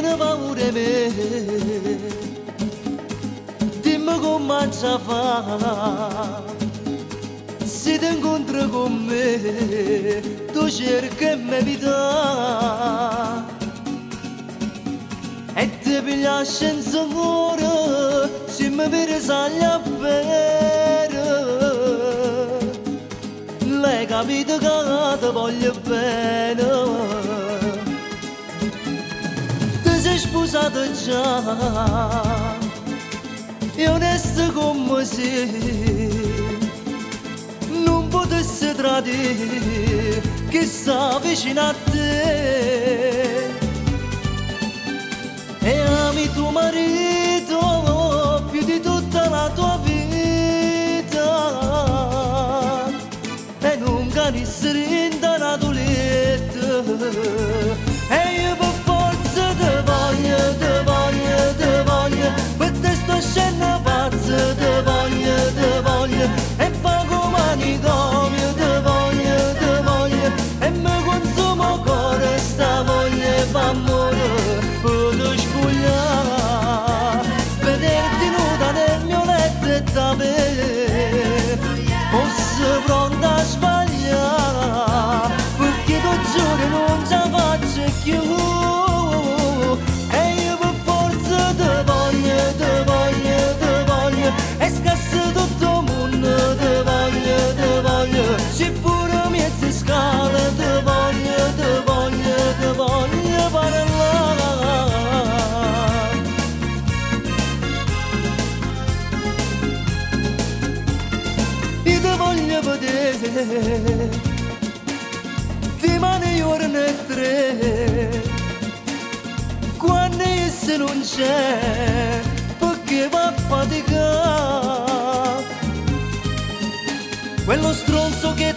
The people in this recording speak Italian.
tiene paura me, dimmi come ci fa. Se ti incontri con me, tu cerchi e mi vita e ti piglia senza cuore, se mi vedi saglia bene. Lei capito che ti voglio bene. Ti sei sposato già, e onesto come sei, non potessi tradire che sta vicino a te. E ami tuo marito più di tutta la tua vita, e non canisseri in danato letto. E io per forza te voglio, te voglio, te voglio, per te sto scena pazza, te voglio, te voglio, e pago manicomio, te voglio, te voglio, e mi consumo cuore sta voglia e fa amore, posso spugliare, vederti nuda nel mio letto e da me, fosse pronta a sbagliare, perché tu giuro non ce la faccio più. E io per forza te voglio, te voglio, te voglio, e scassa tutto il mondo, te voglio, se pure mezza scala, te voglio, te voglio, te voglio parlare. Io te voglio vedere, di mani giorni e tre, quando essa non c'è, perché va a faticare. Quello stronzo che